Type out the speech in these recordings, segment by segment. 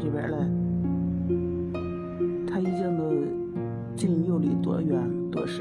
这边来，它已经都进釉里多远多深。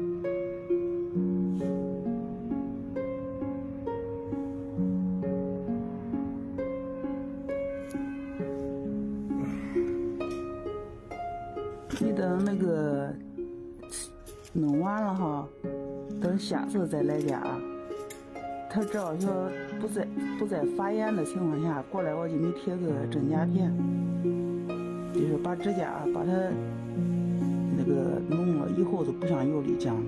你等那个弄完了哈，等下次再来家。他只要说不在发炎的情况下过来，我给你贴个真甲片，就是把指甲把它那个弄了以后就不像釉里浆了。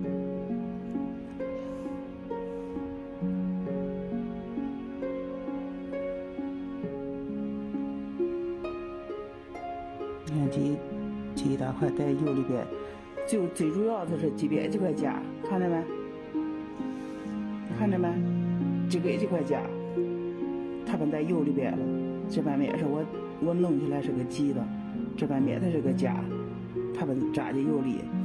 你看这一大块在釉里边，就最主要的是这边这块甲，看见没？看着没？这块甲，它们在釉里边了。这半面是我弄起来是个鸡的，这半面它是个甲，它们扎进釉里。